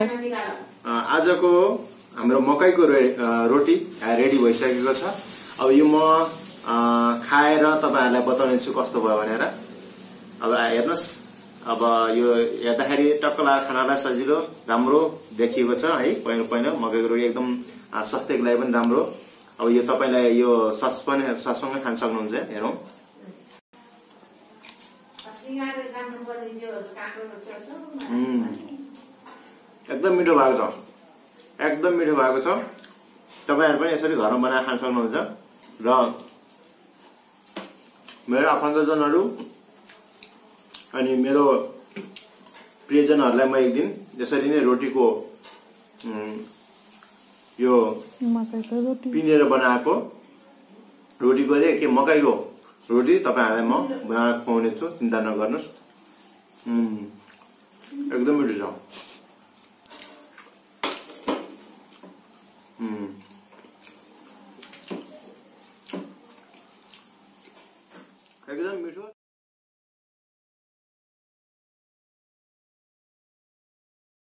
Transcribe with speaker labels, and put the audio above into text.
Speaker 1: आजको हाम्रो मकैको रोटी रेडी भइसकेको छ। अब यो म खाएर तपाईहरुलाई बताउने छु कस्तो भयो भनेर। अब हेर्नुस्, अब यो हेर्दाखेरि टक्क लागेर खानालाई सजिलो राम्रो देखिएको छ है। पहिलो मकैको रोटी एकदम स्वास्थ्यको लागि पनि राम्रो। अब यो तपाईलाई यो सससँगै खान सक्नुहुन्छ। हेरौं, एकदम मिठो भएको छ, एकदम मिठो भएको छ। तपाईहरु पनि यसरी घरमा बनाएर खान सक्नुहुन्छ। र मेरो आफन्तजनहरु अनि मेरो प्रियजनहरुलाई म एक दिन यसरी नै रोटीको यो
Speaker 2: मकैको रोटी
Speaker 1: पिनेर बनाएको रोटी गरे के मकैको रोटी तपाईहरुलाई म बनाएर खुवाउने छु, चिन्ता नगर्नुस्। एकदम मिठो छ। एकदम मिठो।